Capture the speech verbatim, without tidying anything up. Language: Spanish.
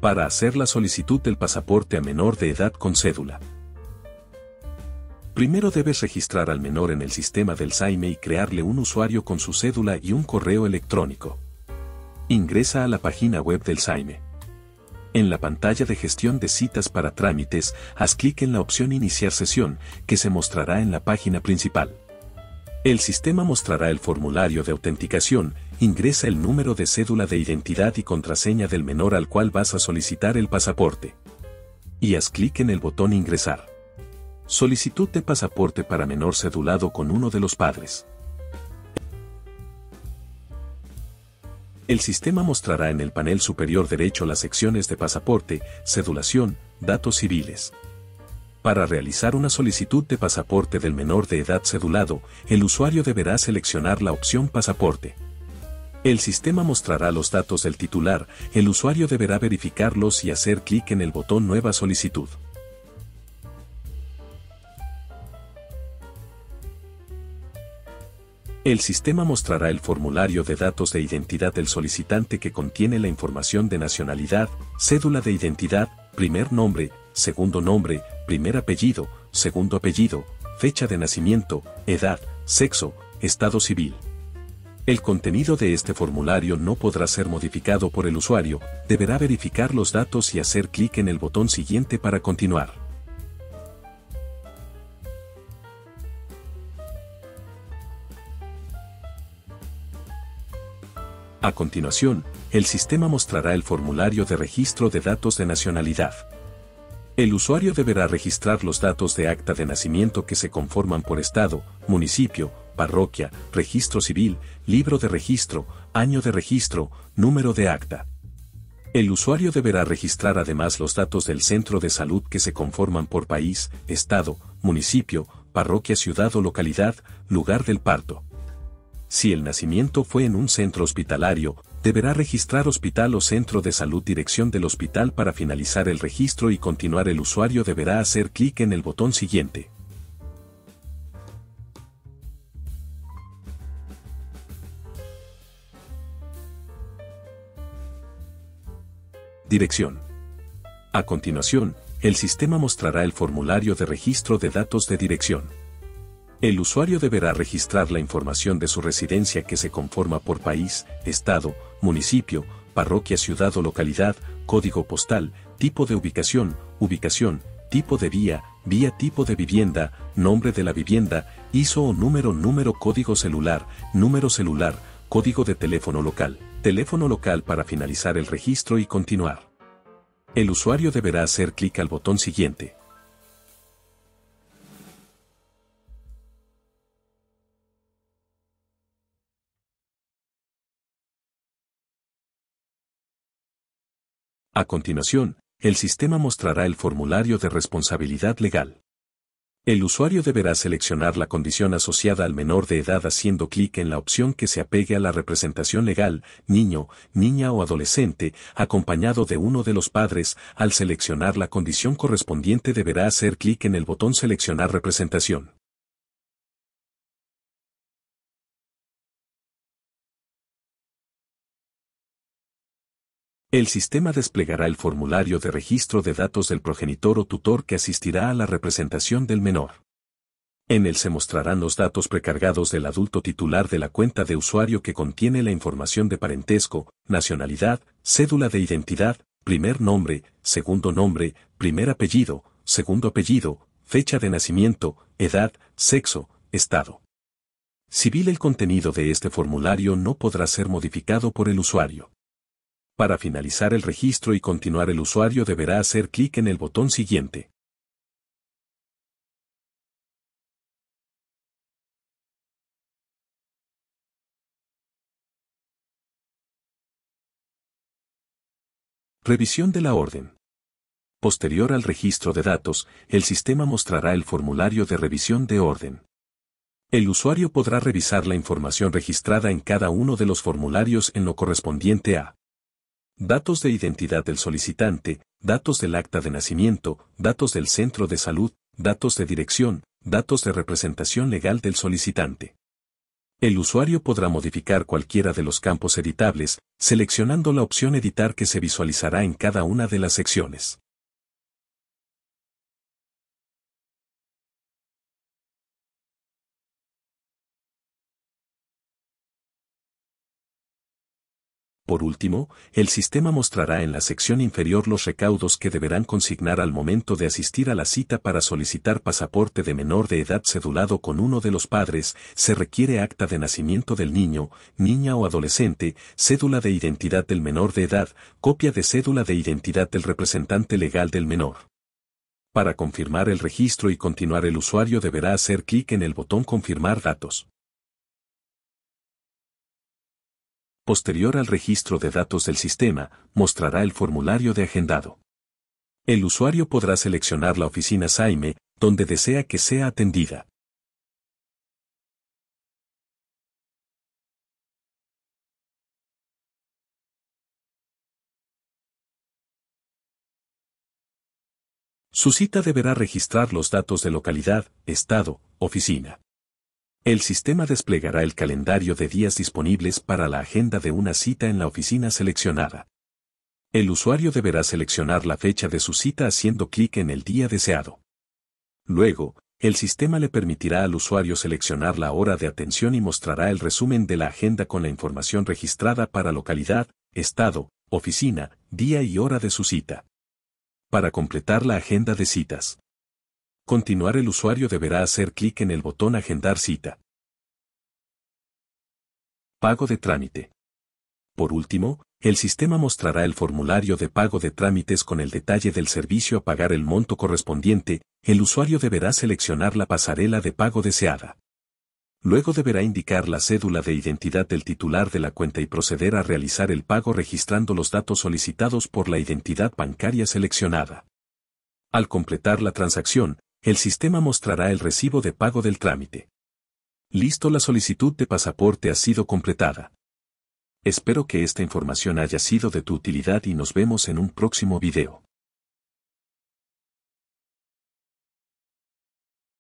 Para hacer la solicitud del pasaporte a menor de edad con cédula. Primero debes registrar al menor en el sistema del S A I M E y crearle un usuario con su cédula y un correo electrónico. Ingresa a la página web del S A I M E. En la pantalla de gestión de citas para trámites, haz clic en la opción Iniciar sesión, que se mostrará en la página principal. El sistema mostrará el formulario de autenticación, ingresa el número de cédula de identidad y contraseña del menor al cual vas a solicitar el pasaporte. Y haz clic en el botón Ingresar. Solicitud de pasaporte para menor cedulado con uno de los padres. El sistema mostrará en el panel superior derecho las secciones de pasaporte, cedulación, datos civiles. Para realizar una solicitud de pasaporte del menor de edad cedulado, el usuario deberá seleccionar la opción Pasaporte. El sistema mostrará los datos del titular, el usuario deberá verificarlos y hacer clic en el botón Nueva solicitud. El sistema mostrará el formulario de datos de identidad del solicitante que contiene la información de nacionalidad, cédula de identidad, primer nombre, segundo nombre, primer apellido, segundo apellido, fecha de nacimiento, edad, sexo, estado civil. El contenido de este formulario no podrá ser modificado por el usuario, deberá verificar los datos y hacer clic en el botón Siguiente para continuar. A continuación, el sistema mostrará el formulario de registro de datos de nacionalidad. El usuario deberá registrar los datos de acta de nacimiento que se conforman por estado, municipio, parroquia, registro civil, libro de registro, año de registro, número de acta. El usuario deberá registrar además los datos del centro de salud que se conforman por país, estado, municipio, parroquia, ciudad o localidad, lugar del parto. Si el nacimiento fue en un centro hospitalario, deberá registrar hospital o centro de salud, dirección del hospital. Para finalizar el registro y continuar, el usuario deberá hacer clic en el botón Siguiente. Dirección. A continuación, el sistema mostrará el formulario de registro de datos de dirección. El usuario deberá registrar la información de su residencia que se conforma por país, estado, municipio, parroquia, ciudad o localidad, código postal, tipo de ubicación, ubicación, tipo de vía, vía, tipo de vivienda, nombre de la vivienda, I S O o número, número, código celular, número celular, código de teléfono local, teléfono local. Para finalizar el registro y continuar, el usuario deberá hacer clic al botón Siguiente. A continuación, el sistema mostrará el formulario de responsabilidad legal. El usuario deberá seleccionar la condición asociada al menor de edad haciendo clic en la opción que se apegue a la representación legal, niño, niña o adolescente, acompañado de uno de los padres. Al seleccionar la condición correspondiente deberá hacer clic en el botón Seleccionar representación. El sistema desplegará el formulario de registro de datos del progenitor o tutor que asistirá a la representación del menor. En él se mostrarán los datos precargados del adulto titular de la cuenta de usuario que contiene la información de parentesco, nacionalidad, cédula de identidad, primer nombre, segundo nombre, primer apellido, segundo apellido, fecha de nacimiento, edad, sexo, estado civil. El contenido de este formulario no podrá ser modificado por el usuario. Para finalizar el registro y continuar, el usuario deberá hacer clic en el botón Siguiente. Revisión de la orden. Posterior al registro de datos, el sistema mostrará el formulario de revisión de orden. El usuario podrá revisar la información registrada en cada uno de los formularios en lo correspondiente a datos de identidad del solicitante, datos del acta de nacimiento, datos del centro de salud, datos de dirección, datos de representación legal del solicitante. El usuario podrá modificar cualquiera de los campos editables, seleccionando la opción Editar que se visualizará en cada una de las secciones. Por último, el sistema mostrará en la sección inferior los recaudos que deberán consignar al momento de asistir a la cita para solicitar pasaporte de menor de edad cedulado con uno de los padres. Se requiere acta de nacimiento del niño, niña o adolescente, cédula de identidad del menor de edad, copia de cédula de identidad del representante legal del menor. Para confirmar el registro y continuar, el usuario deberá hacer clic en el botón Confirmar datos. Posterior al registro de datos del sistema, mostrará el formulario de agendado. El usuario podrá seleccionar la oficina S A I M E, donde desea que sea atendida. Su cita deberá registrar los datos de localidad, estado, oficina. El sistema desplegará el calendario de días disponibles para la agenda de una cita en la oficina seleccionada. El usuario deberá seleccionar la fecha de su cita haciendo clic en el día deseado. Luego, el sistema le permitirá al usuario seleccionar la hora de atención y mostrará el resumen de la agenda con la información registrada para localidad, estado, oficina, día y hora de su cita. Para completar la agenda de citas. Continuar, el usuario deberá hacer clic en el botón Agendar cita. Pago de trámite. Por último, el sistema mostrará el formulario de pago de trámites con el detalle del servicio a pagar, el monto correspondiente. El usuario deberá seleccionar la pasarela de pago deseada. Luego deberá indicar la cédula de identidad del titular de la cuenta y proceder a realizar el pago registrando los datos solicitados por la identidad bancaria seleccionada. Al completar la transacción, el sistema mostrará el recibo de pago del trámite. Listo, la solicitud de pasaporte ha sido completada. Espero que esta información haya sido de tu utilidad y nos vemos en un próximo video.